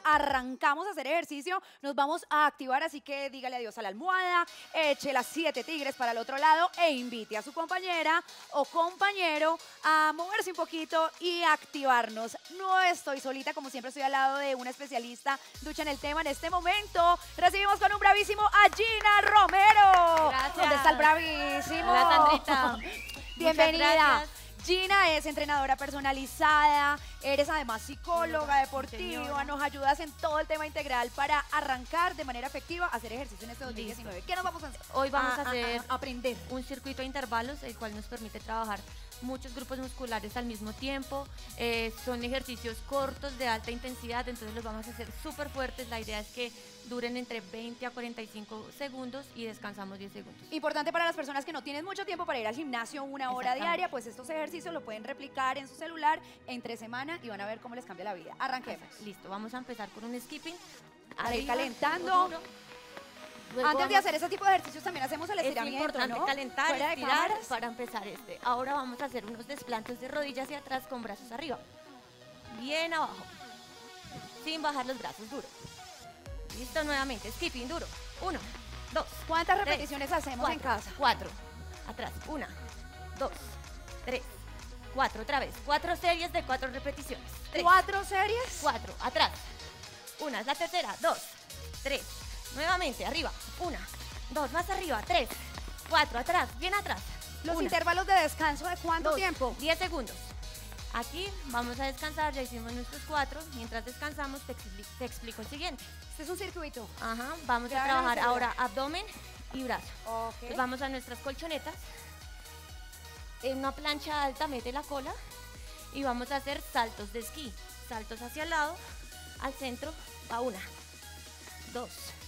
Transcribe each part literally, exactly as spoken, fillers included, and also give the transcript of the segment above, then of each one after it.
arrancamos a hacer ejercicio, nos vamos a activar, así que dígale adiós a la almohada, eche las siete tigres para el otro lado e invite a su compañera o compañero a moverse un poquito y activarnos. No estoy solita, como siempre estoy al lado de una especialista ducha en el tema. En este momento recibimos con un bravísimo a Gina Romero. Gracias. ¿Dónde está el bravísimo? Hola, Sandrita. Bienvenida. Gina es entrenadora personalizada, eres además psicóloga deportiva, señora. nos ayudas en todo el tema integral para arrancar de manera efectiva a hacer ejercicio en este dos mil diecinueve. ¿Qué nos vamos a hacer? Hoy vamos a, a hacer a- a aprender. un circuito de intervalos, el cual nos permite trabajar muchos grupos musculares al mismo tiempo. Eh, son ejercicios cortos de alta intensidad, entonces los vamos a hacer súper fuertes. La idea es que duren entre veinte a cuarenta y cinco segundos y descansamos diez segundos. Importante para las personas que no tienen mucho tiempo para ir al gimnasio una hora Exactamente. diaria, pues estos ejercicios lo pueden replicar en su celular entre semana y van a ver cómo les cambia la vida. Arranquemos. Listo, vamos a empezar con un skipping. Para ir Arriba, calentando. duro. Luego Antes de vamos- hacer ese tipo de ejercicios también hacemos el Es estiramiento, importante ¿no? calentar, Fuera de estirar cámaras. para empezar este. Ahora vamos a hacer unos desplantes de rodillas hacia atrás con brazos arriba. Bien abajo. Sin bajar los brazos, duro. Listo, nuevamente. Skipping, duro. Uno, dos, ¿Cuántas tres, repeticiones hacemos cuatro, en casa? Cuatro. Atrás. Una, dos, tres, cuatro. Otra vez. Cuatro series de cuatro repeticiones. Tres, ¿Cuatro series? cuatro. Atrás. Una, es la tercera. Dos, tres. Nuevamente, arriba. Una, dos, más arriba. Tres, cuatro. Atrás, bien atrás. ¿Los Una, intervalos de descanso de cuánto dos, tiempo? diez segundos. Aquí vamos a descansar, ya hicimos nuestros cuatro. Mientras descansamos, te, expli- te explico el siguiente. Este es un circuito. Ajá, vamos Ya a van a trabajar hacerlo. ahora abdomen y brazo. Ok. Entonces vamos a nuestras colchonetas. En una plancha alta mete la cola y vamos a hacer saltos de esquí. Saltos hacia el lado, al centro, va una, dos,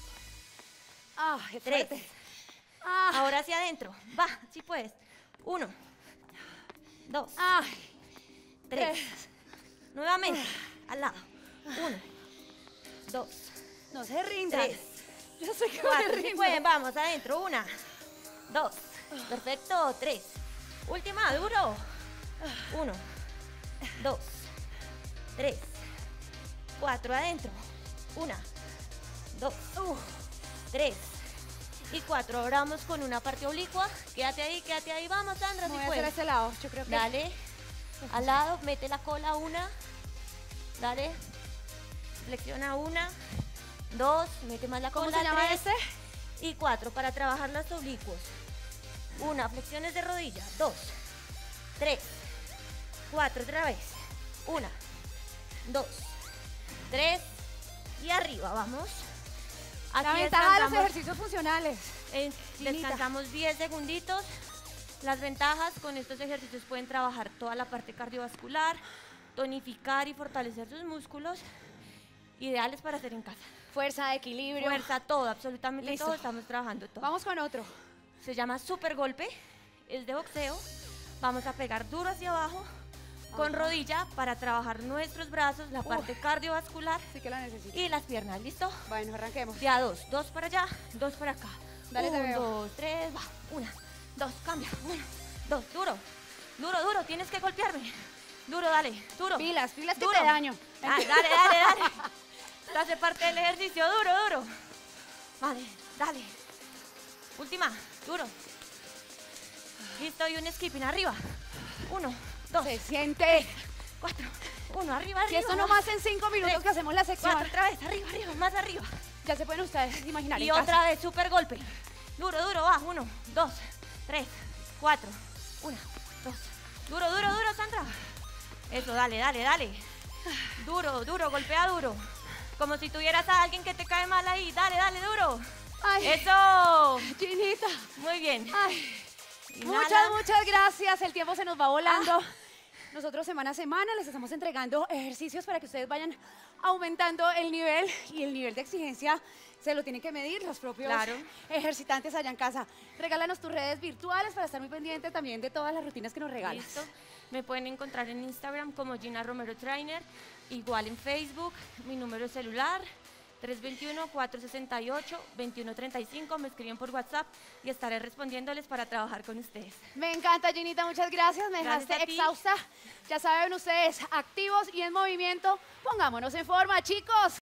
Ah, qué tres. fuerte. Ah, Ahora hacia adentro, va, si puedes. Uno, dos, ay, tres. Nuevamente, al lado. Uno, dos, no se rindan. tres, Yo sé que me cuatro. Si rindo. pueden, vamos adentro. Una, dos, perfecto. Tres. Última, duro. Uno, dos, tres, cuatro. Adentro. Una, dos, Uf, tres y cuatro. Ahora vamos con una parte oblicua. Quédate ahí, quédate ahí. Vamos, Sandra, me si voy a hacer a puedes. este lado. Yo creo que. Dale. Al lado, mete la cola. Una. Dale. Flexiona una. Dos. Mete más la ¿Cómo cola. se llama tres, este? y cuatro para trabajar los oblicuos. Una, flexiones de rodilla. Dos, tres, cuatro, otra vez. Una, dos, tres y arriba, vamos. La Aquí ventaja de los descansamos, ejercicios funcionales. eh, Ginita. descansamos diez segunditos. Las ventajas con estos ejercicios pueden trabajar toda la parte cardiovascular, tonificar y fortalecer sus músculos. Ideales para hacer en casa. Fuerza, equilibrio. Fuerza, todo, absolutamente Listo. todo, estamos trabajando todo. Vamos con otro. Se llama super golpe, es de boxeo. Vamos a pegar duro hacia abajo con rodilla para trabajar nuestros brazos, la parte cardiovascular Sí que lo necesito. y las piernas, ¿listo? Bueno, arranquemos. De a dos, dos para allá, dos para acá. Dale, te Un, veo. dos, tres, va. Una, dos, cambia. Una, dos, duro. Duro, duro, tienes que golpearme. Duro, dale, duro. Pilas, pilas que Duro. te daño. Ah, dale, dale, dale. Esto hace parte del ejercicio, duro, duro. Vale, dale. Última, duro. Listo, y un skipping arriba. Uno, dos, Se siente. cuatro. Uno, arriba, arriba. Si esto no más en cinco minutos Tres, que hacemos la sección, Cuatro, otra vez, arriba, arriba, más arriba. ya se pueden ustedes imaginar Y en casa. otra vez, super golpe. Duro, duro, va. Uno, dos, tres, cuatro. Una, dos. Duro, duro, duro, Sandra. Eso, dale, dale, dale. Duro, duro, golpea duro. Como si tuvieras a alguien que te cae mal ahí. Dale, dale, duro. Ay, Eso. Ginita. Muy bien. Ay, Inhala. muchas, muchas gracias. El tiempo se nos va volando. Nosotros semana a semana les estamos entregando ejercicios para que ustedes vayan aumentando el nivel y el nivel de exigencia se lo tienen que medir los propios Claro. ejercitantes allá en casa. Regálanos tus redes virtuales para estar muy pendiente también de todas las rutinas que nos regalas. Listo. Me pueden encontrar en Instagram como Gina Romero Trainer, igual en Facebook, mi número celular tres dos uno, cuatro seis ocho, dos uno tres cinco, me escriben por WhatsApp y estaré respondiéndoles para trabajar con ustedes. Me encanta, Ginita, muchas gracias. Me Gracias dejaste a ti. exhausta. Ya saben ustedes, activos y en movimiento. Pongámonos en forma, chicos.